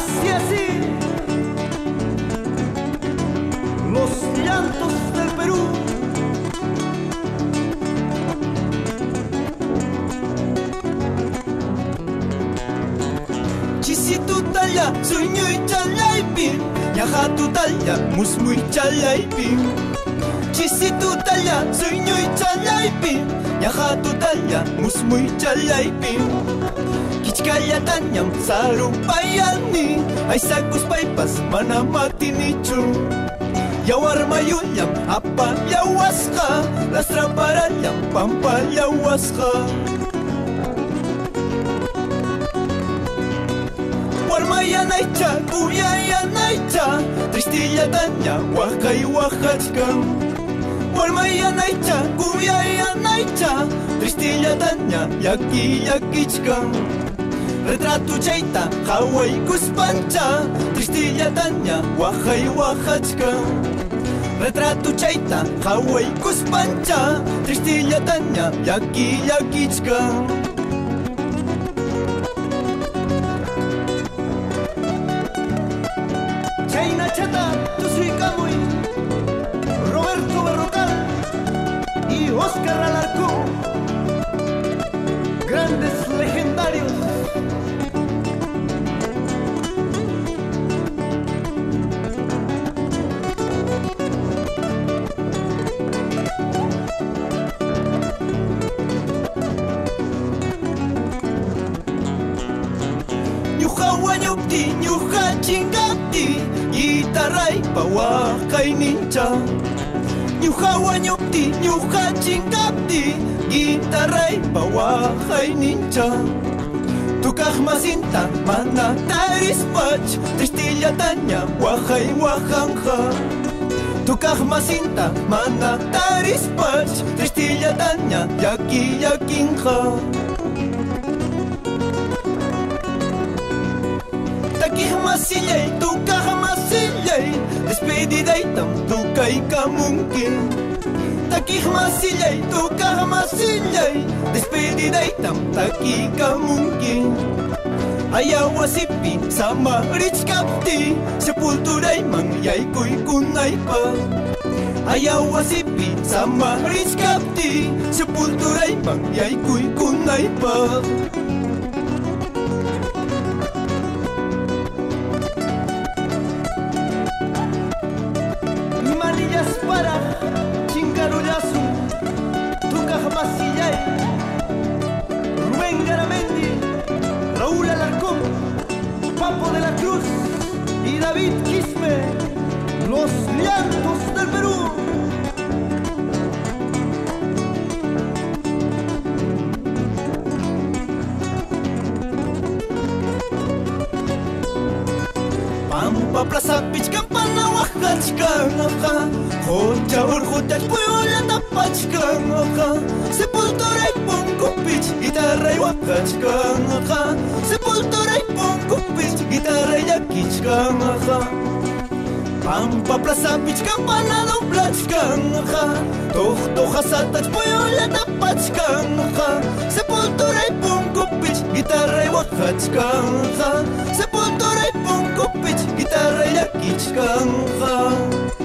así, los llantos del Perú. Chisitu talla, suñuy chalaypin, ñajatu talla, musmuy chalaypin. Chisitu talla, suñuy chalaypin, ñajatu talla, musmuy chalaypin. Kichkaya tanyam sarupayani, aysakus paypas mana matinichu. Yawar mayunyam apa yawasqa, lastra parallam pampa yawasqa. Warmayanaycha, kuyayanaycha, tristilla taña waqay waqachkan. Warmayanaycha, kuyayanaycha, tristilla taña yaki yakichkan. Retrato chayta haway kuspancha, tristilla taña waqay waqachkan. Retrato chayta haway kuspancha, tristilla taña yaki yakichkan. Chayna chata tusuykamuy Roberto Berrocal y Oscar Alarcón, grandes legendarios. Ñuqa wañupti, ñuqa chingapti, guitarray pawaqay nincha. Ñuqa wañupti, ñuqa chingapti, guitarray pawaqay nincha. Tukaq masinta mana tarispach, tristilla taña waqay waqanja. Tukaq masinta mana tarispach, tristilla taña yaki yakinja. Takih masillay, tukaq masillay, despedidaytam tukayka mungkin. Takih masillay, tukaq masillay, despedidaytam takika mungkin. Ayaw wasipi sama richkapti, sepulturayman yaykuy kunaypa. Ayaw wasipi sama richkapti, sepulturayman yaykuy kunaypa. Para Chingarullazu, Tukaq Masillay, Rubén Garamendi, Raúl Alarcón, Papo de la Cruz y David Quisme, los llantos del Perú. Pampa plaza pichkampana waqachkanaqa, Hocha urjuchach puyolla tapachkanaqa, sepulturay punkupich guitarray waqachkanaqa, sepulturay punkupich guitarray yakichkanaqa. Pampa plaza pichkampana doblachkanaqa, toqtoqasatach puyolla tapachkanaqa, sepulturay punkupich guitarray waqachkanaqa, sepulturay punkupich guitarray yakichkanaqa.